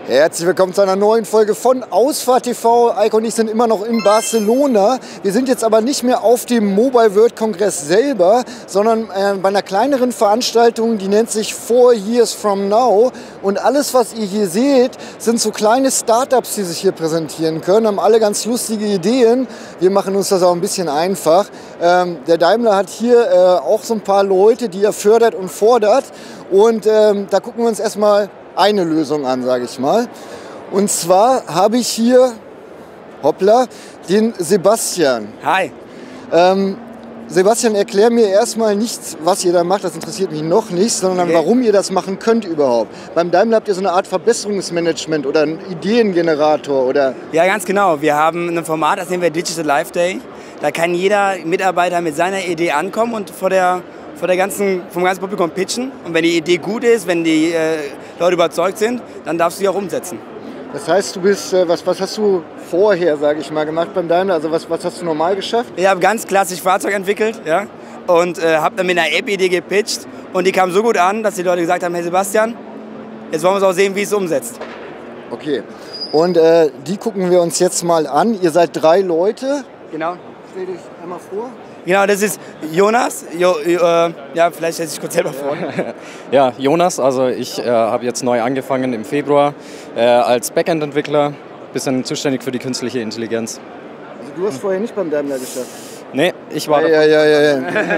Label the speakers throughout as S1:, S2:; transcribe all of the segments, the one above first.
S1: Herzlich willkommen zu einer neuen Folge von Ausfahrt TV. Eike und ich sind immer noch in Barcelona. Wir sind jetzt aber nicht mehr auf dem Mobile World Congress selber, sondern bei einer kleineren Veranstaltung, die nennt sich 4 Years From Now. Und alles, was ihr hier seht, sind so kleine Startups, die sich hier präsentieren können. Haben alle ganz lustige Ideen. Wir machen uns das auch ein bisschen einfach. Der Daimler hat hier auch so ein paar Leute, die er fördert und fordert. Und da gucken wir uns erstmal eine Lösung an, sage ich mal. Und zwar habe ich hier, hoppla, den Sebastian.
S2: Hi.
S1: Sebastian, erklär mir erstmal nicht, was ihr da macht, das interessiert mich noch nicht, sondern warum ihr das machen könnt überhaupt. Beim Daimler habt ihr so eine Art Verbesserungsmanagement oder einen Ideengenerator, oder?
S2: Ja, ganz genau. Wir haben ein Format, das nennen wir Digital Life Day. Da kann jeder Mitarbeiter mit seiner Idee ankommen und vom ganzen Publikum pitchen. Und wenn die Idee gut ist, wenn die Leute überzeugt sind, dann darfst du sie auch umsetzen.
S1: Das heißt, du bist, was hast du vorher, sage ich mal, gemacht beim Daimler? Also was hast du normal geschafft?
S2: Ich habe ganz klassisch Fahrzeug entwickelt, ja, und habe dann mit einer App-Idee gepitcht. Und die kam so gut an, dass die Leute gesagt haben, hey Sebastian, jetzt wollen wir es auch sehen, wie es umsetzt.
S1: Okay, und die gucken wir uns jetzt mal an. Ihr seid 3 Leute.
S2: Genau.
S1: Stell dich einmal vor.
S2: Genau, das ist Jonas. Ja, vielleicht stell dich kurz selber vor.
S3: Ja, Jonas, also ich habe jetzt neu angefangen im Februar als Backend-Entwickler, bisschen zuständig für die künstliche Intelligenz.
S1: Also du hast vorher nicht beim Daimler geschafft?
S3: Nee, ich war
S1: Ja.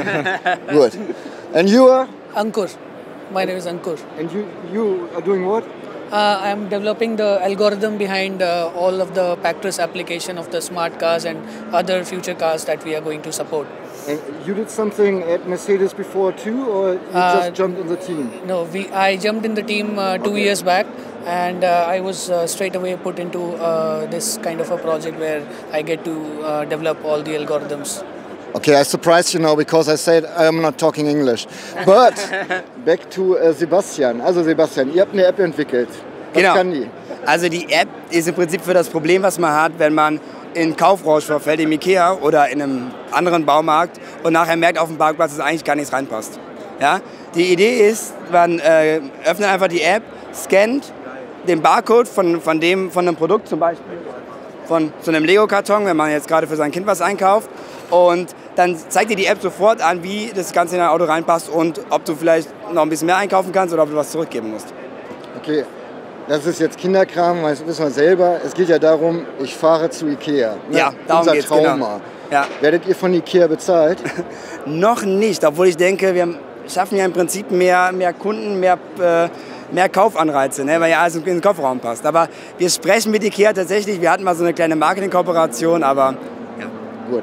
S1: Gut. And you are?
S4: Ankur. My name is Ankur.
S1: And you are doing what?
S4: I'm developing the algorithm behind all of the Pactris application of the smart cars and other future cars that we are going to support.
S1: And you did something at Mercedes before too, or you just jumped in the team?
S4: No, I jumped in the team 2 years back, and I was straight away put into this kind of a project where I get to develop all the algorithms.
S1: Okay, I surprised you now because I said I'm not talking English. But back to Sebastian. Also Sebastian, ihr habt eine App entwickelt. Was kann die?
S2: Also die App ist im Prinzip für das Problem, was man hat, wenn man in Kaufrausch verfällt, im Ikea oder in einem anderen Baumarkt und nachher merkt auf dem Parkplatz, dass eigentlich gar nichts reinpasst. Ja? Die Idee ist, man öffnet einfach die App, scannt den Barcode von einem Produkt, zum Beispiel von so einem Lego-Karton, wenn man jetzt gerade für sein Kind was einkauft. Und dann zeigt dir die App sofort an, wie das Ganze in dein Auto reinpasst und ob du vielleicht noch ein bisschen mehr einkaufen kannst oder ob du was zurückgeben musst.
S1: Okay, das ist jetzt Kinderkram, das wissen wir selber. Es geht ja darum, ich fahre zu Ikea. Ne?
S2: Ja, darum
S1: unser
S2: geht's,
S1: Trauma.
S2: genau. Ja.
S1: Werdet ihr von Ikea bezahlt?
S2: Noch nicht, obwohl ich denke, wir schaffen ja im Prinzip mehr Kunden, mehr Kaufanreize, ne, weil ja alles in den Kofferraum passt. Aber wir sprechen mit Ikea tatsächlich, wir hatten mal so eine kleine Marketing-Kooperation, aber ja.
S1: Gut.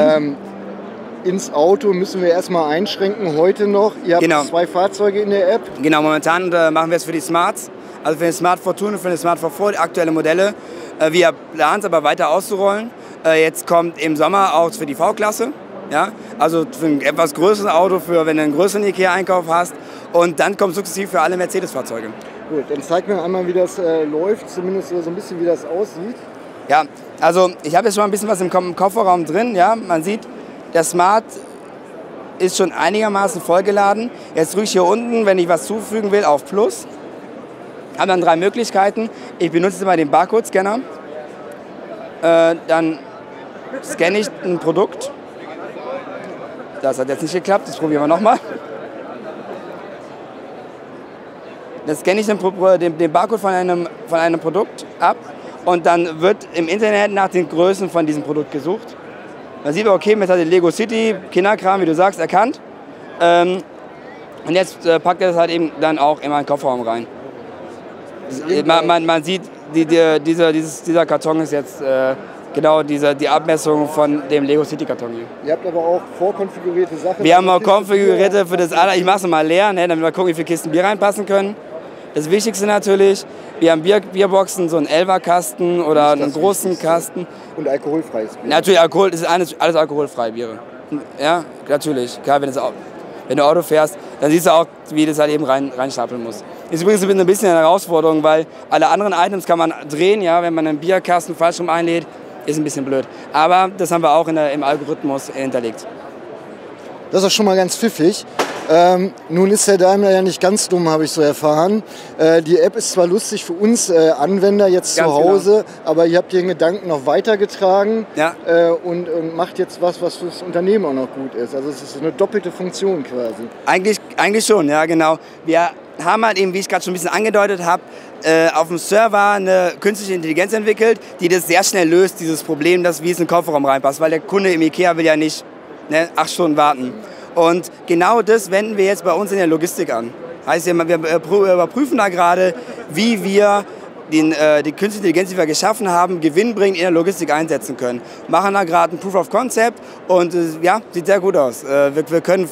S1: Ins Auto müssen wir erstmal einschränken, heute noch. Ihr habt 2 Fahrzeuge in der App.
S2: Genau, momentan machen wir es für die Smarts, also für den Smart Fortune und für den Smart Fortwo, die aktuelle Modelle. Wir planen es aber weiter auszurollen. Jetzt kommt im Sommer auch für die V-Klasse, ja? Also für ein etwas größeres Auto, für wenn du einen größeren Ikea-Einkauf hast. Und dann kommt sukzessiv für alle Mercedes-Fahrzeuge. Gut,
S1: dann zeig mir einmal, wie das läuft, zumindest so ein bisschen, wie das aussieht.
S2: Ja, also ich habe jetzt schon mal ein bisschen was im Kofferraum drin. Ja? Man sieht, der Smart ist schon einigermaßen vollgeladen. Jetzt drücke ich hier unten, wenn ich was zufügen will, auf Plus. Habe dann 3 Möglichkeiten. Ich benutze jetzt mal den Barcode-Scanner. Dann scanne ich ein Produkt. Das hat jetzt nicht geklappt, das probieren wir nochmal. Dann scanne ich den Barcode von einem Produkt ab. Und dann wird im Internet nach den Größen von diesem Produkt gesucht. Dann sieht man, okay, jetzt hat die Lego City, Kinderkram, wie du sagst, erkannt. Und jetzt packt er das halt eben dann auch in meinen Kofferraum rein. Man sieht, dieser Karton ist jetzt genau die Abmessung von dem Lego City Karton hier.
S1: Ihr habt aber auch vorkonfigurierte Sachen.
S2: Wir haben auch konfigurierte für das alle. Ich mache es mal leer, ne, damit wir gucken, wie viele Kisten Bier reinpassen können. Das Wichtigste natürlich, wir haben Bierboxen, so einen 11er-Kasten oder einen großen Kasten.
S1: Und alkoholfreies Bier.
S2: Natürlich, Alkohol, das ist alles alkoholfreie Biere. Ja, natürlich. Klar, wenn du Auto fährst, dann siehst du auch, wie das halt eben reinstapeln muss. Ist übrigens ein bisschen eine Herausforderung, weil alle anderen Items kann man drehen, ja, wenn man einen Bierkasten falsch rum einlädt, ist ein bisschen blöd. Aber das haben wir auch im Algorithmus hinterlegt.
S1: Das ist schon mal ganz pfiffig. Nun ist der Daimler ja nicht ganz dumm, habe ich so erfahren. Die App ist zwar lustig für uns Anwender jetzt
S2: Ganz
S1: zu Hause,
S2: genau.
S1: aber ihr habt den Gedanken noch weitergetragen
S2: Ja.
S1: und macht jetzt was fürs Unternehmen auch noch gut ist. Also es ist eine doppelte Funktion quasi.
S2: Eigentlich schon, ja genau. Wir haben halt eben, wie ich gerade schon ein bisschen angedeutet habe, auf dem Server eine künstliche Intelligenz entwickelt, die das sehr schnell löst, dieses Problem, dass wie es in den Kofferraum reinpasst, weil der Kunde im Ikea will ja nicht 8 Stunden warten. Und genau das wenden wir jetzt bei uns in der Logistik an. Heißt, wir überprüfen da gerade, wie wir die künstliche Intelligenz, die wir geschaffen haben, gewinnbringend in der Logistik einsetzen können. Machen da gerade ein Proof of Concept und ja, sieht sehr gut aus. Wir können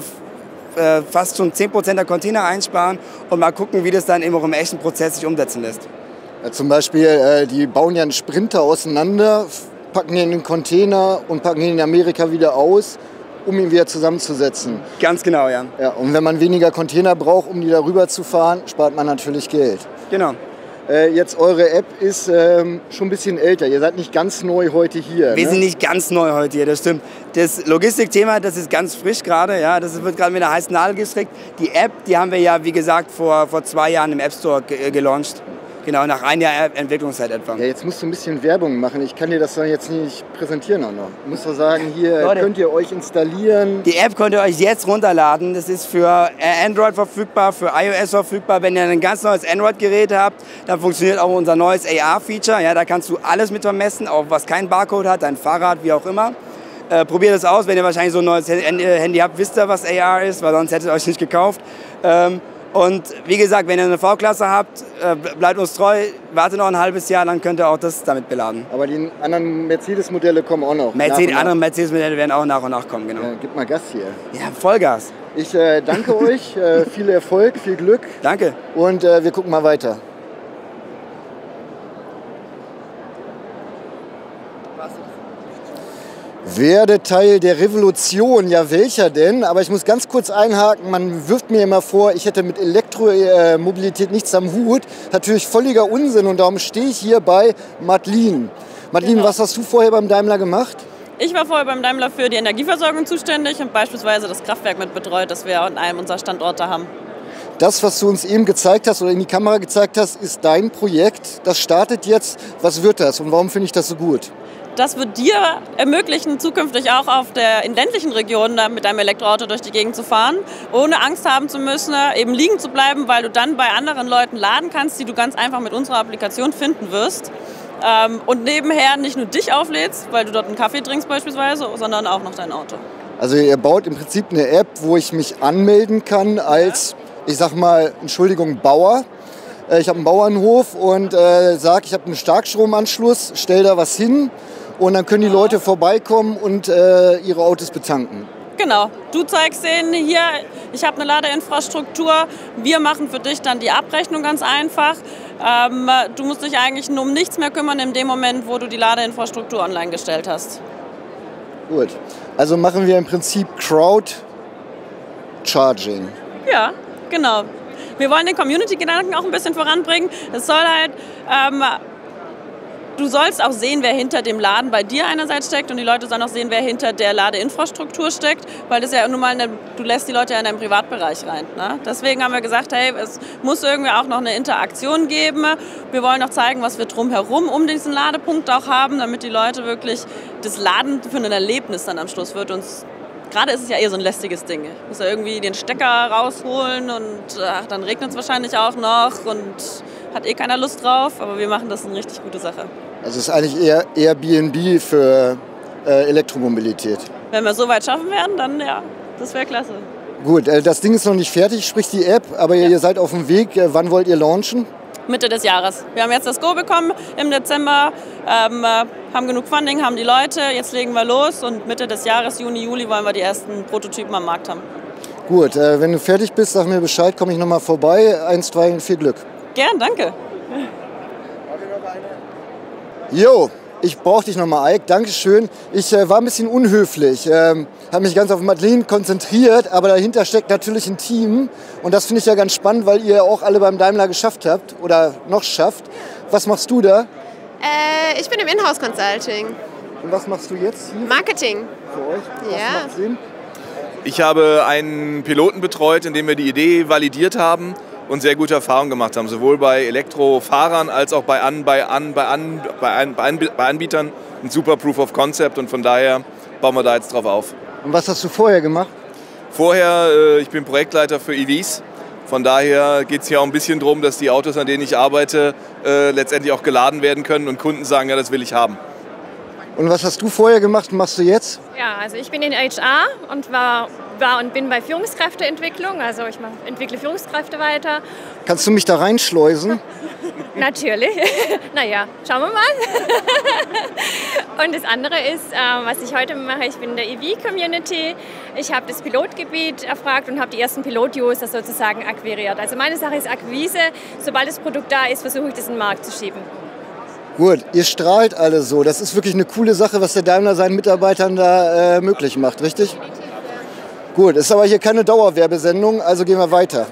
S2: fast schon 10% der Container einsparen und mal gucken, wie das dann eben auch im echten Prozess sich umsetzen lässt.
S1: Ja, zum Beispiel, die bauen ja einen Sprinter auseinander, packen ihn in den Container und packen ihn in Amerika wieder aus, um ihn wieder zusammenzusetzen.
S2: Ganz genau, ja.
S1: Ja, und wenn man weniger Container braucht, um die darüber zu fahren, spart man natürlich Geld.
S2: Genau.
S1: Jetzt eure App ist schon ein bisschen älter. Ihr seid nicht ganz neu heute hier.
S2: Wir sind nicht ganz neu heute hier, das stimmt. Das Logistikthema, das ist ganz frisch gerade. Ja, das wird gerade mit einer heißen Nadel gestrickt. Die App, die haben wir ja, wie gesagt, vor 2 Jahren im App Store gelauncht. Genau, nach 1 Jahr Entwicklungszeit etwa.
S1: Ja, jetzt musst du ein bisschen Werbung machen. Ich kann dir das dann jetzt nicht präsentieren auch noch. Du musst doch sagen, hier
S2: Leute,
S1: könnt ihr euch installieren.
S2: Die App könnt ihr euch jetzt runterladen. Das ist für Android verfügbar, für iOS verfügbar. Wenn ihr ein ganz neues Android-Gerät habt, dann funktioniert auch unser neues AR-Feature. Ja, da kannst du alles mit vermessen, auch was kein Barcode hat, dein Fahrrad, wie auch immer. Probiert es aus. Wenn ihr wahrscheinlich so ein neues Handy habt, wisst ihr, was AR ist, weil sonst hättet ihr euch nicht gekauft. Und wie gesagt, wenn ihr eine V-Klasse habt, bleibt uns treu, wartet noch ein halbes Jahr, dann könnt ihr auch das damit beladen.
S1: Aber die anderen Mercedes-Modelle kommen auch noch.
S2: Andere Mercedes-Modelle werden auch nach und nach kommen, genau.
S1: Ja, gib mal Gas hier.
S2: Ja, Vollgas.
S1: Ich danke euch, viel Erfolg, viel Glück.
S2: Danke.
S1: Und wir gucken mal weiter. Werde Teil der Revolution. Ja, welcher denn? Aber ich muss ganz kurz einhaken. Man wirft mir immer vor, ich hätte mit Elektromobilität nichts am Hut. Natürlich völliger Unsinn und darum stehe ich hier bei Madeline. Madeline,
S5: Genau.
S1: Was hast du vorher beim Daimler gemacht?
S5: Ich war vorher beim Daimler für die Energieversorgung zuständig und beispielsweise das Kraftwerk mit betreut, das wir an einem unserer Standorte haben.
S1: Das, was du uns eben gezeigt hast oder in die Kamera gezeigt hast, ist dein Projekt. Das startet jetzt. Was wird das und warum finde ich das so gut?
S5: Das wird dir ermöglichen, zukünftig auch in ländlichen Regionen mit deinem Elektroauto durch die Gegend zu fahren, ohne Angst haben zu müssen, eben liegen zu bleiben, weil du dann bei anderen Leuten laden kannst, die du ganz einfach mit unserer Applikation finden wirst. Und nebenher nicht nur dich auflädst, weil du dort einen Kaffee trinkst beispielsweise, sondern auch noch dein Auto.
S1: Also ihr baut im Prinzip eine App, wo ich mich anmelden kann als, ich sag mal, Entschuldigung, Bauer. Ich habe einen Bauernhof und sage, ich habe einen Starkstromanschluss, stell da was hin und dann können die Leute vorbeikommen und ihre Autos betanken.
S5: Genau, du zeigst denen hier, ich habe eine Ladeinfrastruktur, wir machen für dich dann die Abrechnung ganz einfach. Du musst dich eigentlich nur um nichts mehr kümmern in dem Moment, wo du die Ladeinfrastruktur online gestellt hast.
S1: Gut, also machen wir im Prinzip Crowd-Charging.
S5: Ja, genau. Wir wollen den Community-Gedanken auch ein bisschen voranbringen. Es soll halt, du sollst auch sehen, wer hinter dem Laden bei dir einerseits steckt und die Leute sollen auch sehen, wer hinter der Ladeinfrastruktur steckt, weil das ja nun mal, du lässt die Leute ja in deinen Privatbereich rein. Ne? Deswegen haben wir gesagt, hey, es muss irgendwie auch noch eine Interaktion geben. Wir wollen auch zeigen, was wir drumherum um diesen Ladepunkt auch haben, damit die Leute wirklich das Laden für ein Erlebnis dann am Schluss wird. Und gerade ist es ja eher so ein lästiges Ding. Ich muss ja irgendwie den Stecker rausholen und dann regnet es wahrscheinlich auch noch und hat eh keiner Lust drauf, aber wir machen das eine richtig gute Sache.
S1: Also es ist eigentlich eher Airbnb für Elektromobilität.
S5: Wenn wir so weit schaffen werden, dann ja, das wäre klasse.
S1: Gut, das Ding ist noch nicht fertig, sprich die App, aber ihr seid auf dem Weg. Wann wollt ihr launchen?
S5: Mitte des Jahres. Wir haben jetzt das Go bekommen im Dezember, haben genug Funding, haben die Leute, jetzt legen wir los und Mitte des Jahres, Juni, Juli, wollen wir die ersten Prototypen am Markt haben.
S1: Gut, wenn du fertig bist, sag mir Bescheid, komme ich nochmal vorbei. Einstweilen, viel Glück.
S5: Gern, danke.
S1: Jo, ich brauche dich nochmal, Ike. Dankeschön. Ich war ein bisschen unhöflich, habe mich ganz auf Madeline konzentriert, aber dahinter steckt natürlich ein Team. Und das finde ich ja ganz spannend, weil ihr auch alle beim Daimler geschafft habt oder noch schafft. Was machst du da?
S6: Ich bin im Inhouse-Consulting.
S1: Und was machst du jetzt hier
S6: Marketing.
S1: für euch? Was
S6: Ja.
S1: macht Sinn?
S6: Ich habe einen Piloten betreut, in dem wir die Idee validiert haben und sehr gute Erfahrungen gemacht haben, sowohl bei Elektrofahrern als auch bei Anbietern. Ein super Proof of Concept und von daher bauen wir da jetzt drauf auf.
S1: Und was hast du vorher gemacht?
S6: Vorher, ich bin Projektleiter für EVs. Von daher geht es hier auch ein bisschen darum, dass die Autos, an denen ich arbeite, letztendlich auch geladen werden können und Kunden sagen, ja, das will ich haben.
S1: Und was hast du vorher gemacht und machst du jetzt?
S7: Ja, also ich bin in HR und war und bin bei Führungskräfteentwicklung. Also ich entwickle Führungskräfte weiter.
S1: Kannst du mich da reinschleusen?
S7: Natürlich. Naja, schauen wir mal. Und das andere ist, was ich heute mache, ich bin in der EV-Community. Ich habe das Pilotgebiet erfragt und habe die ersten Pilot-User sozusagen akquiriert. Also meine Sache ist Akquise. Sobald das Produkt da ist, versuche ich das in den Markt zu schieben.
S1: Gut, ihr strahlt alle so. Das ist wirklich eine coole Sache, was der Daimler seinen Mitarbeitern da möglich macht, richtig? Gut, ist aber hier keine Dauerwerbesendung, also gehen wir weiter.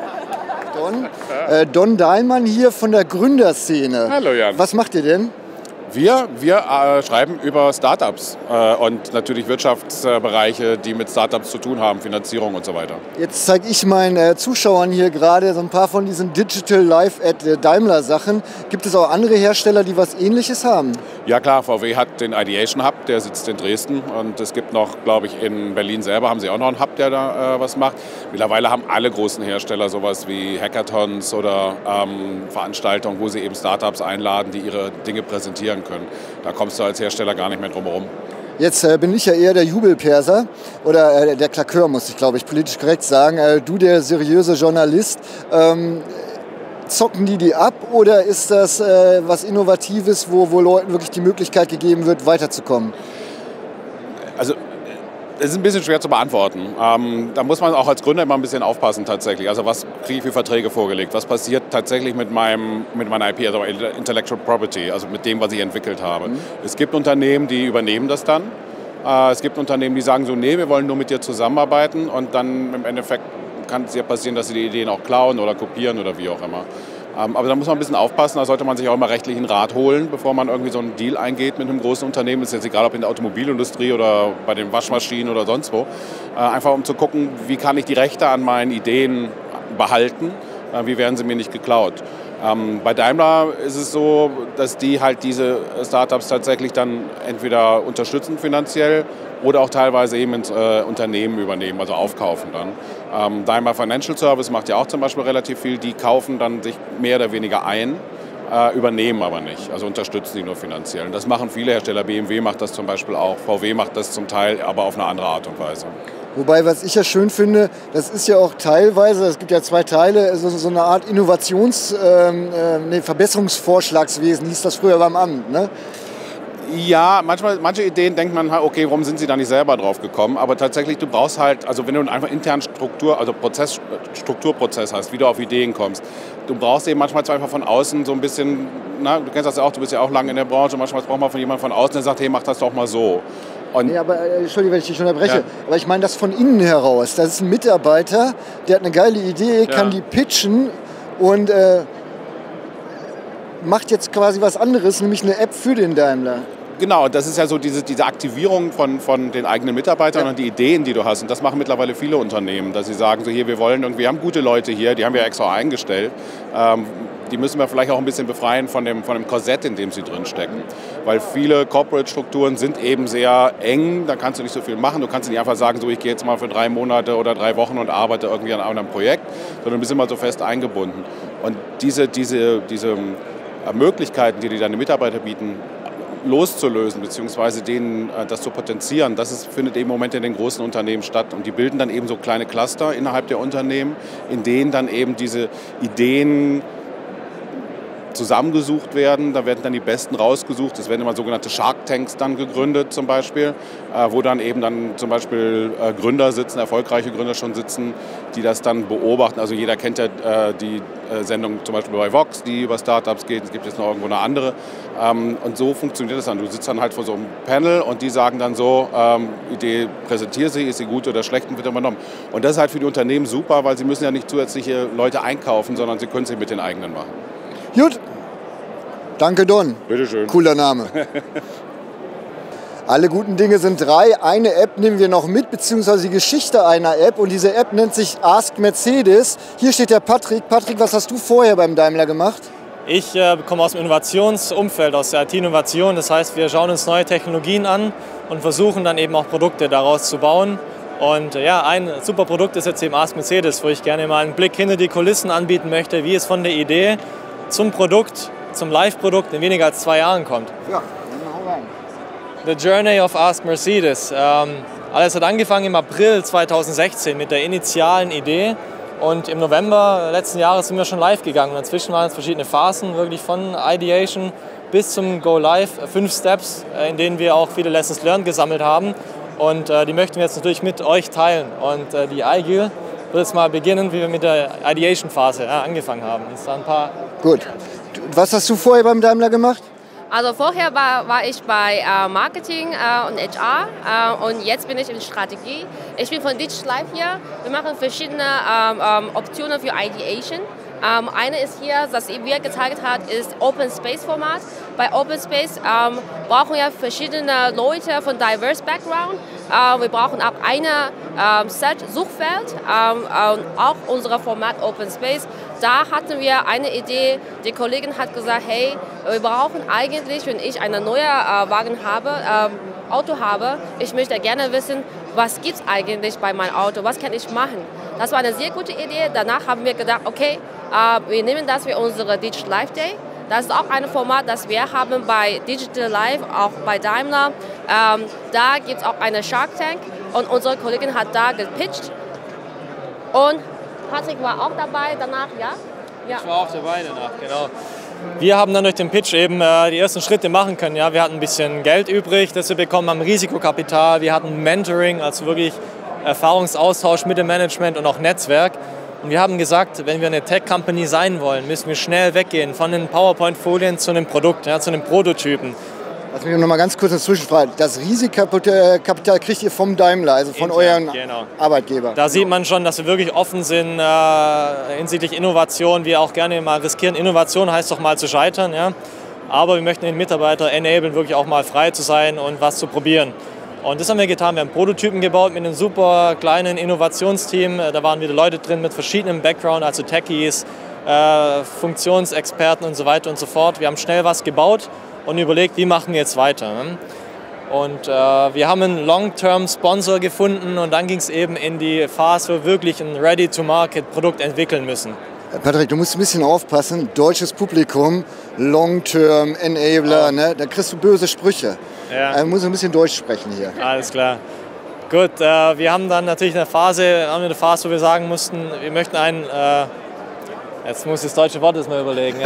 S1: Don Dahlmann hier von der Gründerszene.
S8: Hallo Jan.
S1: Was macht ihr denn?
S8: Wir schreiben über Startups und natürlich Wirtschaftsbereiche, die mit Startups zu tun haben, Finanzierung und so weiter.
S1: Jetzt zeige ich meinen Zuschauern hier gerade so ein paar von diesen Digital Life at Daimler Sachen. Gibt es auch andere Hersteller, die was Ähnliches haben?
S8: Ja klar, VW hat den Ideation Hub, der sitzt in Dresden und es gibt noch, glaube ich, in Berlin selber haben sie auch noch einen Hub, der da was macht. Mittlerweile haben alle großen Hersteller sowas wie Hackathons oder Veranstaltungen, wo sie eben Startups einladen, die ihre Dinge präsentieren können. Da kommst du als Hersteller gar nicht mehr drum herum.
S1: Jetzt bin ich ja eher der Jubelperser oder der Klakör, muss ich, glaube ich, politisch korrekt sagen. Du der seriöse Journalist. Zocken die ab oder ist das was Innovatives, wo Leuten wirklich die Möglichkeit gegeben wird, weiterzukommen?
S8: Also es ist ein bisschen schwer zu beantworten. Da muss man auch als Gründer immer ein bisschen aufpassen tatsächlich. Also was kriege ich für Verträge vorgelegt? Was passiert tatsächlich mit meiner IP, also Intellectual Property, also mit dem, was ich entwickelt habe? Es gibt Unternehmen, die übernehmen das dann. Es gibt Unternehmen, die sagen so, nee, wir wollen nur mit dir zusammenarbeiten und dann im Endeffekt kann es ja passieren, dass sie die Ideen auch klauen oder kopieren oder wie auch immer. Aber da muss man ein bisschen aufpassen, da sollte man sich auch immer rechtlichen Rat holen, bevor man irgendwie so einen Deal eingeht mit einem großen Unternehmen. Das ist jetzt egal, ob in der Automobilindustrie oder bei den Waschmaschinen oder sonst wo. Einfach um zu gucken, wie kann ich die Rechte an meinen Ideen behalten, wie werden sie mir nicht geklaut. Bei Daimler ist es so, dass die halt diese Startups tatsächlich dann entweder unterstützen finanziell oder auch teilweise eben ins Unternehmen übernehmen, also aufkaufen dann. Daimler Financial Service macht ja auch zum Beispiel relativ viel, die kaufen dann sich mehr oder weniger ein, übernehmen aber nicht, also unterstützen die nur finanziell. Und das machen viele Hersteller, BMW macht das zum Beispiel auch, VW macht das zum Teil, aber auf eine andere Art und Weise.
S1: Wobei, was ich ja schön finde, das ist ja auch teilweise, es gibt ja zwei Teile, so eine Art Verbesserungsvorschlagswesen, hieß das früher beim Amt, ne?
S8: Ja, manche Ideen denkt man, okay, warum sind sie da nicht selber drauf gekommen? Aber tatsächlich, du brauchst halt, also wenn du einfach internen Strukturprozess hast, wie du auf Ideen kommst, du brauchst eben manchmal einfach von außen so ein bisschen, na, du kennst das ja auch, du bist ja auch lange in der Branche, manchmal braucht man von jemandem von außen, der sagt, hey, mach das doch mal so.
S1: Nee, aber Entschuldigung, wenn ich dich unterbreche, ja. Aber ich meine das von innen heraus. Das ist ein Mitarbeiter, der hat eine geile Idee, kann die pitchen und macht jetzt quasi was anderes, nämlich eine App für den Daimler.
S8: Genau, das ist ja so diese Aktivierung von den eigenen Mitarbeitern und die Ideen, die du hast. Und das machen mittlerweile viele Unternehmen, dass sie sagen, so hier, wir haben gute Leute hier, die haben wir extra eingestellt. Die müssen wir vielleicht auch ein bisschen befreien von dem Korsett, in dem sie drin stecken. Weil viele Corporate-Strukturen sind eben sehr eng, da kannst du nicht so viel machen. Du kannst nicht einfach sagen, so ich gehe jetzt mal für 3 Monate oder 3 Wochen und arbeite irgendwie an einem Projekt, sondern du bist immer so fest eingebunden. Und diese Möglichkeiten, die deine Mitarbeiter bieten, loszulösen, beziehungsweise denen das zu potenzieren, findet eben im Moment in den großen Unternehmen statt. Und die bilden dann eben so kleine Cluster innerhalb der Unternehmen, in denen dann eben diese Ideen zusammengesucht werden. Da werden dann die Besten rausgesucht. Es werden immer sogenannte Shark Tanks dann gegründet zum Beispiel, wo dann eben dann zum Beispiel Gründer sitzen, erfolgreiche Gründer schon sitzen, die das dann beobachten. Also jeder kennt ja die Sendung zum Beispiel bei Vox, die über Startups geht. Es gibt jetzt noch irgendwo eine andere. Und so funktioniert das dann. Du sitzt dann halt vor so einem Panel und die sagen dann so, Idee präsentiere sie, ist sie gut oder schlecht und wird übernommen. Und das ist halt für die Unternehmen super, weil sie müssen ja nicht zusätzliche Leute einkaufen, sondern sie können sie mit den eigenen machen.
S1: Gut. Danke, Don.
S8: Bitteschön.
S1: Cooler Name. Alle guten Dinge sind drei. Eine App nehmen wir noch mit, beziehungsweise die Geschichte einer App. Und diese App nennt sich Ask Mercedes. Hier steht der Patrick. Patrick, was hast du vorher beim Daimler gemacht?
S9: Ich komme aus dem Innovationsumfeld, aus der IT-Innovation. Das heißt, wir schauen uns neue Technologien an und versuchen dann eben auch Produkte daraus zu bauen. Und ja, ein super Produkt ist jetzt eben Ask Mercedes, wo ich gerne mal einen Blick hinter die Kulissen anbieten möchte, wie es von der Idee zum Produkt, zum Live-Produkt in weniger als 2 Jahren kommt.
S1: Ja, dann hau rein.
S9: The Journey of Ask Mercedes. Alles hat angefangen im April 2016 mit der initialen Idee. Und im November letzten Jahres sind wir schon live gegangen. Und dazwischen waren es verschiedene Phasen, wirklich von Ideation bis zum Go Live. 5 Steps, in denen wir auch viele Lessons learned gesammelt haben. Und die möchten wir jetzt natürlich mit euch teilen. Und die iGIL wird jetzt mal beginnen, wie wir mit der Ideation-Phase angefangen haben. Das sind ein paar.
S1: Gut. Was hast du vorher beim Daimler gemacht?
S10: Also vorher war ich bei Marketing und HR und jetzt bin ich in Strategie. Ich bin von Digital Life hier. Wir machen verschiedene Optionen für Ideation. Eine ist hier, das wir gezeigt haben, ist Open Space Format. Bei Open Space brauchen wir verschiedene Leute von diverse Background. Wir brauchen auch eine Suchfeld, auch unser Format Open Space. Da hatten wir eine Idee, die Kollegin hat gesagt, hey, wir brauchen eigentlich, wenn ich einen neuen Auto habe, ich möchte gerne wissen, was gibt es eigentlich bei meinem Auto, was kann ich machen. Das war eine sehr gute Idee. Danach haben wir gedacht, okay, wir nehmen das für unsere Digital Life Day. Das ist auch ein Format, das wir haben bei Digital Life, auch bei Daimler. Da gibt es auch eine Shark Tank und unsere Kollegin hat da gepitcht. Und Patrick war auch dabei danach, ja?
S9: Ich war auch dabei danach, genau. Wir haben dann durch den Pitch eben die ersten Schritte machen können. Ja, wir hatten ein bisschen Geld übrig, das wir bekommen haben, Risikokapital. Wir hatten Mentoring, also wirklich Erfahrungsaustausch mit dem Management und auch Netzwerk. Und wir haben gesagt, wenn wir eine Tech-Company sein wollen, müssen wir schnell weggehen von den PowerPoint-Folien zu einem Produkt, ja, zu einem Prototypen.
S1: Lass mich noch mal ganz kurz eine Zwischenfrage. Das Risikokapital kriegt ihr vom Daimler, also von euren Arbeitgeber.
S9: Da sieht man schon, dass wir wirklich offen sind hinsichtlich Innovation. Wir auch gerne mal riskieren. Innovation heißt doch mal zu scheitern. Ja? Aber wir möchten den Mitarbeiter enablen, wirklich auch mal frei zu sein und was zu probieren. Und das haben wir getan. Wir haben Prototypen gebaut mit einem super kleinen Innovationsteam. Da waren wieder Leute drin mit verschiedenem Background, also Techies, Funktionsexperten und so weiter und so fort. Wir haben schnell was gebaut und überlegt, wie machen wir jetzt weiter. Und wir haben einen Long-Term-Sponsor gefunden und dann ging es eben in die Phase, wo wir wirklich ein Ready-to-Market-Produkt entwickeln müssen.
S1: Patrick, du musst ein bisschen aufpassen. Deutsches Publikum, Long-Term, Enabler, ne? Da kriegst du böse Sprüche.
S9: Ja.
S1: Du musst ein bisschen Deutsch sprechen hier.
S9: Alles klar. Gut, wir haben dann natürlich eine Phase, wo wir sagen mussten, wir möchten einen, jetzt muss ich das deutsche Wort jetzt mal überlegen.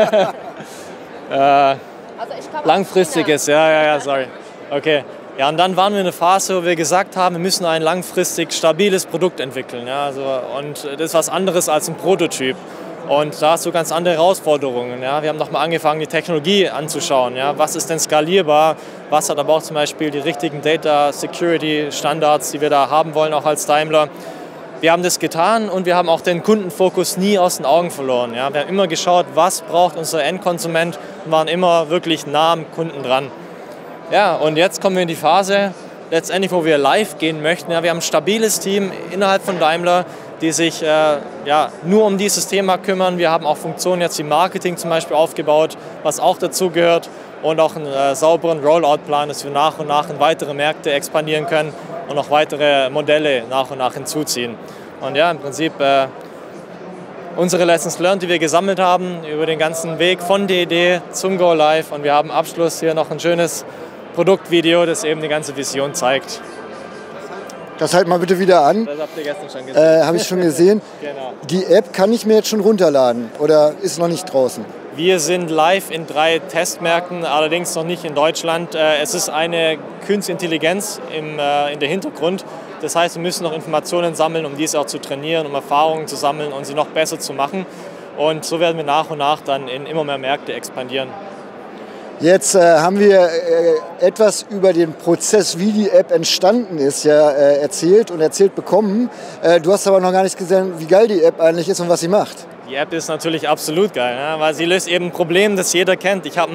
S9: Ja. Langfristiges, sorry. Okay. Ja, und dann waren wir in einer Phase, wo wir gesagt haben, wir müssen ein langfristig stabiles Produkt entwickeln. Ja, also, und das ist was anderes als ein Prototyp. Und da hast du ganz andere Herausforderungen. Ja. Wir haben nochmal angefangen, die Technologie anzuschauen. Ja. Was ist denn skalierbar? Was hat aber auch zum Beispiel die richtigen Data Security Standards, die wir da haben wollen, auch als Daimler. Wir haben das getan und wir haben auch den Kundenfokus nie aus den Augen verloren. Ja. Wir haben immer geschaut, was braucht unser Endkonsument und waren immer wirklich nah am Kunden dran. Ja, und jetzt kommen wir in die Phase, letztendlich, wo wir live gehen möchten. Ja, wir haben ein stabiles Team innerhalb von Daimler, die sich nur um dieses Thema kümmern. Wir haben auch Funktionen jetzt wie Marketing zum Beispiel aufgebaut, was auch dazu gehört. Und auch einen sauberen Rollout-Plan, dass wir nach und nach in weitere Märkte expandieren können und auch weitere Modelle nach und nach hinzuziehen. Und ja, im Prinzip unsere Lessons learned, die wir gesammelt haben, über den ganzen Weg von der Idee zum Go Live. Und wir haben am Abschluss hier noch ein schönes Produktvideo, das eben die ganze Vision zeigt.
S1: Das halt mal bitte wieder an.
S9: Das habt ihr gestern schon gesehen.
S1: Habe ich schon gesehen.
S9: Genau.
S1: Die App kann ich mir jetzt schon runterladen oder ist noch nicht draußen?
S9: Wir sind live in 3 Testmärkten, allerdings noch nicht in Deutschland. Es ist eine Künstliche Intelligenz in der Hintergrund. Das heißt, wir müssen noch Informationen sammeln, um diese auch zu trainieren, um Erfahrungen zu sammeln und sie noch besser zu machen. Und so werden wir nach und nach dann in immer mehr Märkte expandieren.
S1: Jetzt haben wir etwas über den Prozess, wie die App entstanden ist, erzählt und erzählt bekommen. Du hast aber noch gar nicht gesehen, wie geil die App eigentlich ist und was sie macht.
S9: Die App ist natürlich absolut geil, ne? Weil sie löst eben ein Problem, das jeder kennt. Ich habe ein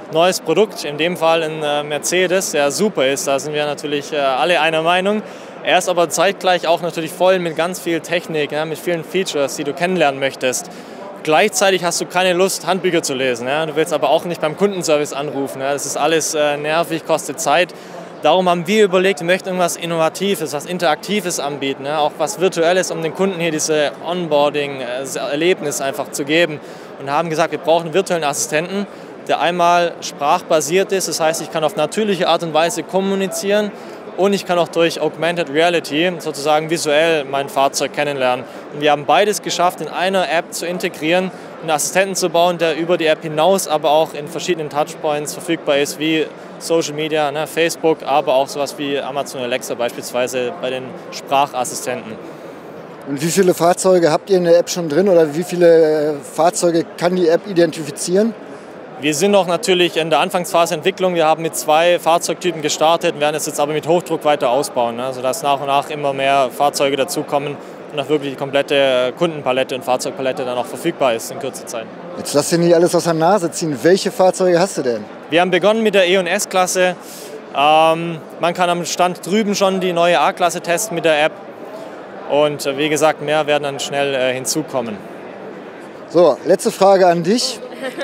S9: neues Produkt, in dem Fall ein Mercedes, der super ist. Da sind wir natürlich alle einer Meinung. Er ist aber zeitgleich auch natürlich voll mit ganz viel Technik, ja, mit vielen Features, die du kennenlernen möchtest. Gleichzeitig hast du keine Lust, Handbücher zu lesen. Ja. Du willst aber auch nicht beim Kundenservice anrufen. Ja. Das ist alles nervig, kostet Zeit. Darum haben wir überlegt, wir möchten irgendwas Innovatives, was Interaktives anbieten, ja, auch was Virtuelles, um den Kunden hier diese Onboarding-Erlebnis einfach zu geben. Und haben gesagt, wir brauchen einen virtuellen Assistenten, der einmal sprachbasiert ist, das heißt, ich kann auf natürliche Art und Weise kommunizieren und ich kann auch durch Augmented Reality sozusagen visuell mein Fahrzeug kennenlernen. Und wir haben beides geschafft, in einer App zu integrieren, einen Assistenten zu bauen, der über die App hinaus aber auch in verschiedenen Touchpoints verfügbar ist, wie Social Media, ne, Facebook, aber auch sowas wie Amazon Alexa beispielsweise bei den Sprachassistenten.
S1: Und wie viele Fahrzeuge habt ihr in der App schon drin oder wie viele Fahrzeuge kann die App identifizieren?
S9: Wir sind noch natürlich in der Anfangsphase Entwicklung. Wir haben mit 2 Fahrzeugtypen gestartet, werden es jetzt aber mit Hochdruck weiter ausbauen, ne, sodass nach und nach immer mehr Fahrzeuge dazukommen und auch wirklich die komplette Kundenpalette und Fahrzeugpalette dann auch verfügbar ist in kürzer Zeit.
S1: Jetzt lass dir nicht alles aus der Nase ziehen. Welche Fahrzeuge hast du denn?
S9: Wir haben begonnen mit der E- und S-Klasse. Man kann am Stand drüben schon die neue A-Klasse testen mit der App. Und wie gesagt, mehr werden dann schnell hinzukommen.
S1: So, letzte Frage an dich.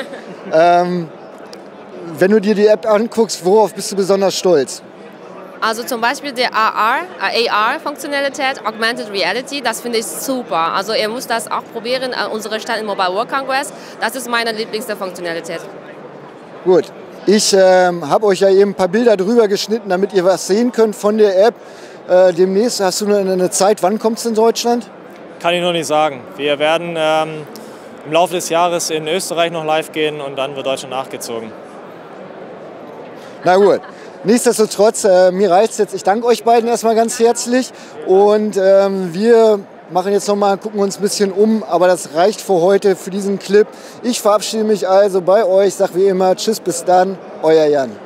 S1: Wenn du dir die App anguckst, worauf bist du besonders stolz?
S10: Also zum Beispiel der AR-Funktionalität, Augmented Reality, das finde ich super. Also ihr müsst das auch probieren an unserer Stand im Mobile World Congress. Das ist meine Lieblingsfunktionalität.
S1: Gut, ich habe euch ja eben ein paar Bilder drüber geschnitten, damit ihr was sehen könnt von der App. Demnächst hast du eine Zeit, wann kommt es in Deutschland?
S9: Kann ich noch nicht sagen. Wir werden im Laufe des Jahres in Österreich noch live gehen und dann wird Deutschland nachgezogen.
S1: Na gut. Nichtsdestotrotz, mir reicht's jetzt. Ich danke euch beiden erstmal ganz herzlich und wir machen jetzt noch mal, gucken uns ein bisschen um, aber das reicht für heute, für diesen Clip. Ich verabschiede mich also bei euch, sage wie immer, tschüss, bis dann, euer Jan.